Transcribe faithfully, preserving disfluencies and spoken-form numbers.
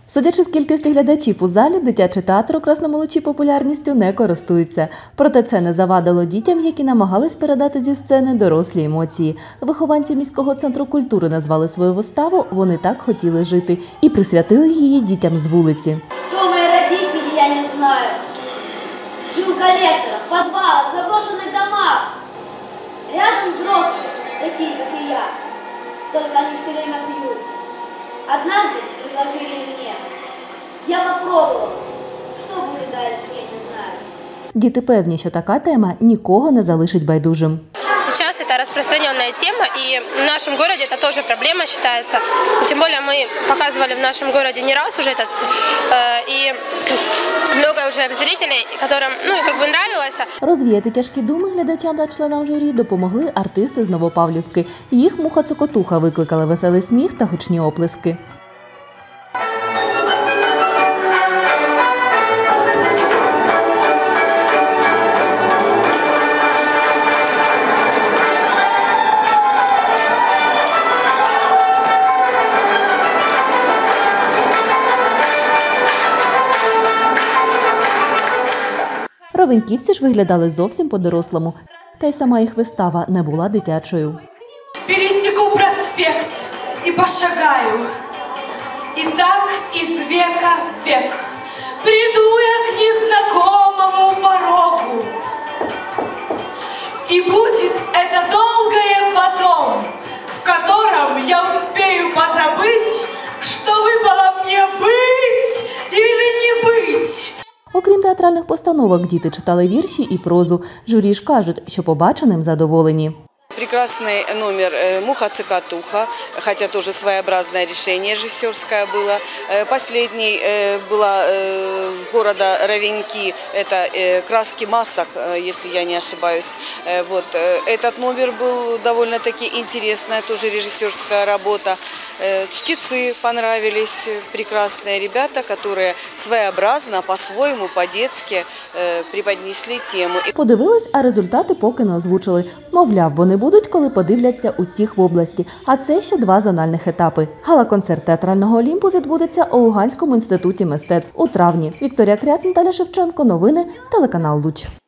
Судячи з кількості глядачів у залі, дитячий театр у Красному Лучі популярністю не користується. Проте це не завадило дітям, які намагались передати зі сцени дорослі емоції. Вихованці міського центру культури назвали свою виставу «Вони так хотіли жити» і присвятили її дітям з вулиці. Хто мої родителі, я не знаю. Жил в коллекторах, подвалах, заброшенных домах. Рядом взрослые, такие, как и я. Только они все время пьют. Однажды предложили мне. Я попробовала. Что будет дальше, я не знаю. Діти певні, що така тема нікого не залишить байдужим. Сейчас это распространенная тема, и в нашем городе это тоже проблема считается. Тем более мы показывали в нашем городе не раз уже этот, э, и много уже зрителей, которым ну, как бы нравилось. Розвіяти тяжкі думи глядачам та членам журі допомогли артисти з Новопавлівки. Їх муха-цокотуха викликали веселий сміх та гучні оплески. Ровеньківці ж виглядали зовсім по-дорослому. Та й сама їх вистава не була дитячою. Пересеку проспект і пошагаю. І так із века в век. Приду я к незнакомому порогу. И будет это долгое потом, в котором я успею позабыть, что выпало мне быть или не быть. Окрім театральних постановок, діти читали вірші і прозу. Журі ж кажуть, що побаченим задоволені. Прекрасный номер «Муха-цокотуха», хотя тоже своеобразное решение режиссерское было. Последний была с города Ровеньки, это «Краски масок», если я не ошибаюсь. Вот. Этот номер был довольно-таки интересная, тоже режиссерская работа. Чтецы понравились, прекрасные ребята, которые своеобразно, по-своему, по-детски преподнесли тему. Подивились, а результати поки не озвучили. Мовляв, вони будуть, коли подивляться усіх в області. А це ще два зональних етапи. Гала-концерт театрального Олімпу відбудеться у Луганському інституті мистецтв у травні. Вікторія Крят, Наталя Шевченко. Новини. Телеканал Луч.